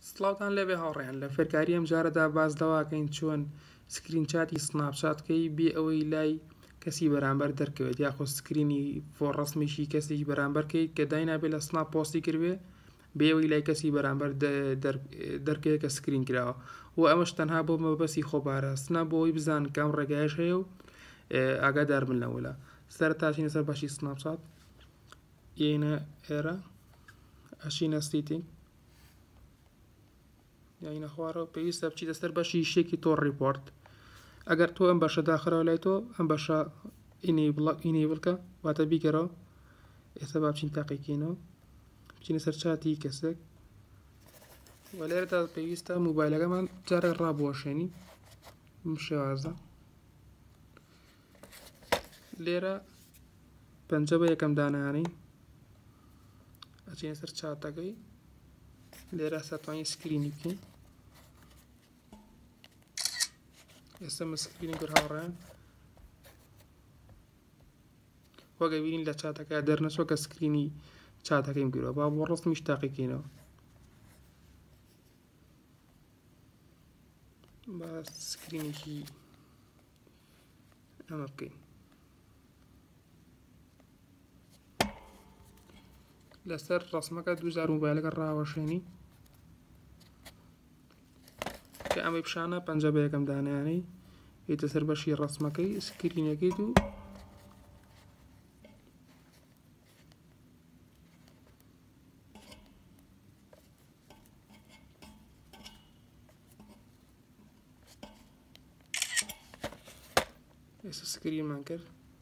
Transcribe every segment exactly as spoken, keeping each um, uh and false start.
سڵاوتان لەبێ هاوڕێیان لە فێرکاری ئەم جارەدا باس دەواکەین چۆن سکرینچاتی سناپچاتکەی بێ ئەوەی لای کەسی بەرامبەر دەرکەوێت یاخۆ سکرینی فۆڕەسمیشی کەسێکی بەرامبەرکەی کە داینابێت لە سناپ پۆستی کردوێ بێ ئەوەی لای کەسی بەرامبەر دەرکەوێت کە سکرین کراوە و ئەمەش تەنها بۆ مەبەستی خۆپاراستنە بۆ ئەوەی بزان کە ئەم ڕێگایش هەیە و ئاگادار بن لەوەلا. سەرەتا چینە سەر باشی سناپچات، یەینە ئێرە ئەچینە سیتینگ، یاینە خوارەوە پێویستە بچیتە سەر بەشی شتێکی تۆ ڕیپۆرت. ئەگەر تۆ ئەم بەشە داخرەوە لای تۆ ئەم بەشە ئینیبڵکە واتە بیگەرەوە. ئێستا با بچین تاقیکەینەوە، بچینە سەر چاتی کەسێک و لێرەدا پێویستە موبایلەکەمان جارێک ڕابوەشێنی بم شێوازە. لێرە پەنجە بە یەکەم دانانی ئەچینە سەر چاتەکەی، لێرە سەتوانین سکرینی بکەین. ئێستا من سکرینی کرد هاوڕێیان، وەگە بینین لە چاتەکە دەرنەچوە کە سکرینی چاتەکەیم کردووە. با بۆ ڕستمیش تاقیکەینەوە، با سکرینێکی ئەمە بکەین. لەسەر ڕسمەکە دووجار موبایلەکە ڕاوەشێنی کە ئەمەی پیشانە پەنجە بە یەکەم دانیانەی هێتە سەر بەشی ڕسمەکەی سکرینەکەیت و ئێستا سکرینمان کرد.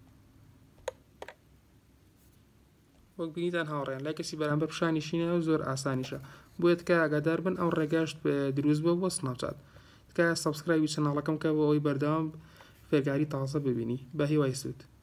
وەک بینیتان هاوڕێیان لای کەسی بەرامبەر پیشانیشینە و زۆر ئاسانیشە. بۆیە تکایە ئاگادار بن ئەو ڕێگاشت دروست بووە بۆ سناپچات. تکایە سەبسکرایبی چەناڵەکەم کە بۆ ئەوەی بەردەوام فێرکاری تازە ببینی. بە هیوای سوود.